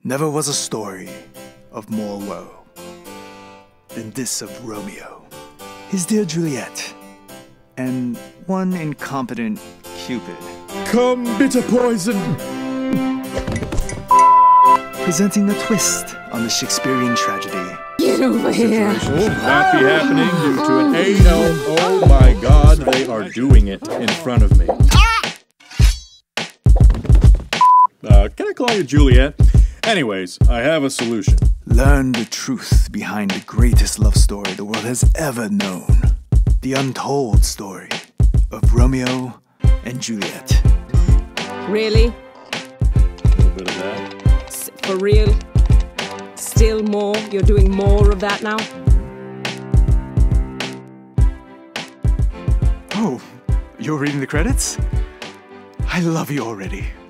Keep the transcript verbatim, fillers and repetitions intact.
Never was a story of more woe than this of Romeo, his dear Juliet, and one incompetent Cupid. Come, bitter poison! Presenting a twist on the Shakespearean tragedy. Get over here! Situation should not be happening due to an A L. Oh my god, they are doing it in front of me. Uh, can I call you Juliet? Anyways, I have a solution. Learn the truth behind the greatest love story the world has ever known. The untold story of Romeo and Juliet. Really? A little bit of that. S- for real? Still more? You're doing more of that now? Oh, you're reading the credits? I love you already.